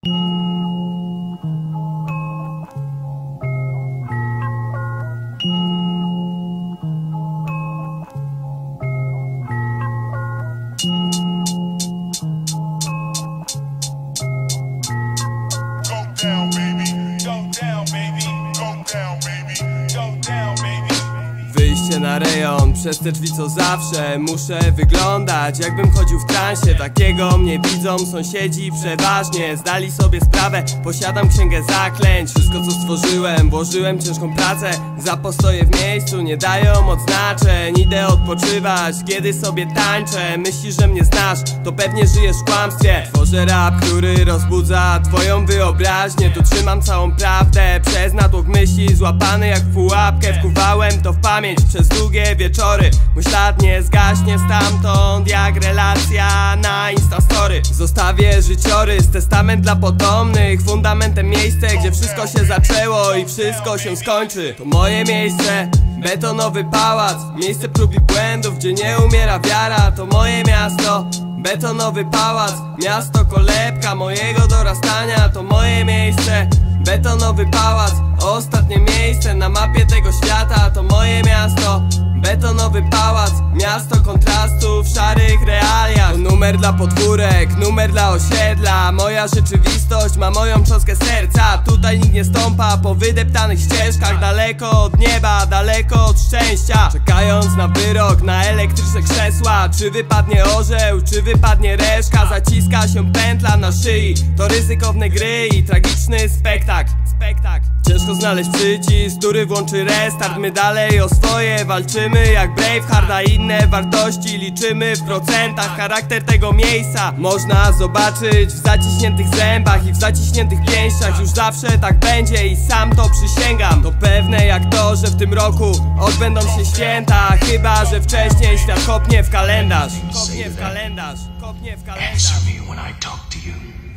Wyjście na rejon, przez te drzwi co zawsze muszę wyglądać, jakbym chodził w transie. Takiego mnie widzą sąsiedzi przeważnie. Zdali sobie sprawę, posiadam księgę zaklęć. Wszystko co stworzyłem, włożyłem ciężką pracę. Za postoje w miejscu nie dają odznaczeń. Idę odpoczywać, kiedy sobie tańczę. Myślisz, że mnie znasz, to pewnie żyjesz w kłamstwie. Tworzę rap, który rozbudza twoją wyobraźnię. Tu trzymam całą prawdę, przez natłok myśli złapany jak w pułapkę. Wkuwałem to w pamięć przez długie wieczory. Mój ślad nie zgaśnie stamtąd jak relacja na Instastory. Zostawię życiorys, testament dla potomnych. Fundamentem miejsce, gdzie wszystko się zaczęło i wszystko się skończy. To moje miejsce, betonowy pałac. Miejsce prób i błędów, gdzie nie umiera wiara. To moje miasto, betonowy pałac. Miasto kolebka mojego dorastania. To moje miejsce, betonowy pałac. Ostatnie miejsce na mapie tego świata. To moje miasto, betonowy pałac. Miasto kontrastów w szarych realiach. To numer dla podwórek, numer dla osiedla. Moja rzeczywistość ma moją cząstkę serca. Tutaj nikt nie stąpa po wydeptanych ścieżkach. Daleko od nieba, daleko od szczęścia. Czekając na wyrok, na elektryczne krzesła. Czy wypadnie orzeł, czy wypadnie reszka. Zaciska się pętla na szyi. To ryzykowne gry i tragiczny spektakl. Ciężko znaleźć przycisk, który włączy restart. My dalej o swoje walczymy jak Braveheart, a inne wartości liczymy w procentach. Charakter tego miejsca można zobaczyć w zaciśniętych zębach i w zaciśniętych pięściach. Już zawsze tak będzie i sam to przysięgam. To pewne jak to, że w tym roku odbędą się święta. Chyba że wcześniej świat kopnie w kalendarz. Kopnie w kalendarz. Answer me when I talk to you.